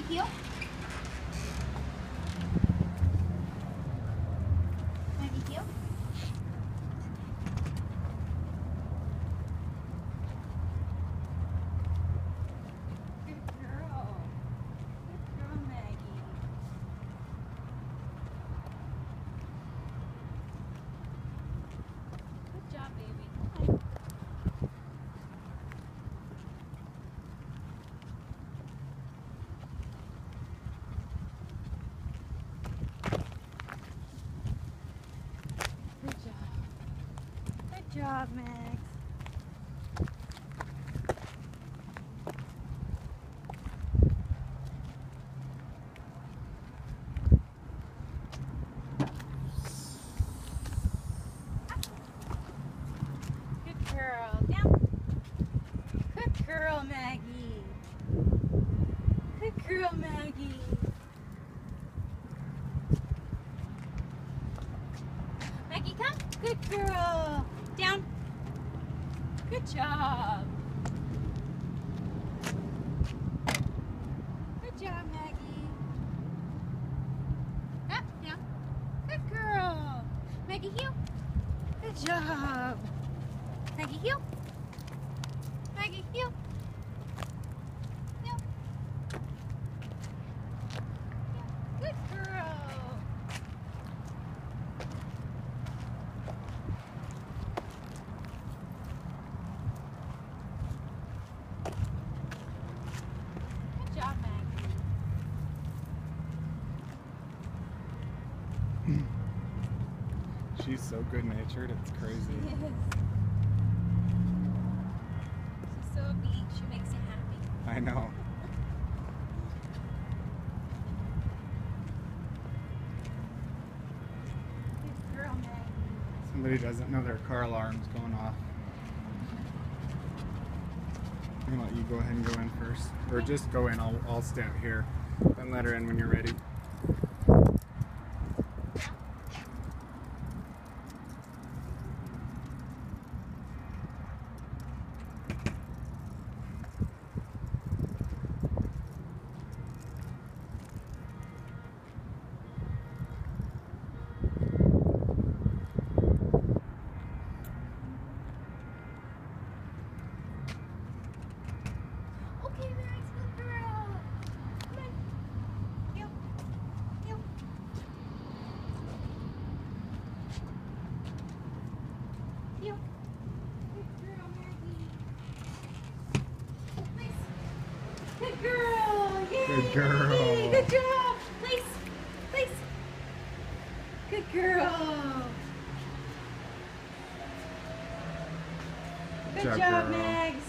heel. Maggie, heel. Good girl. Good girl, Maggie. Good job, baby. Good job. Good job, Max. Good girl. Down. Good girl, Maggie. Good girl, Maggie. Maggie, come. Good girl. Down. Good job. Good job, Maggie. Up, down. Good girl. Maggie, heel. Good job. Maggie, heel. Maggie, heel. Heel. Good girl. Good job, Maggie. She's so good-natured, it's crazy. She is. She's so upbeat. She makes you happy. I know. Good girl, Maggie. Somebody doesn't know their car alarm's going off. I'm gonna let you go ahead and go in first. Or just go in, I'll stand here. Then let her in when you're ready. Okay, Max, good girl. Come on. Heel. Heel. Heel. Good girl, Maggie. Place. Good girl. Yay. Good girl. Good job. Place. Place. Good girl. Good job, job, girl. Maggie.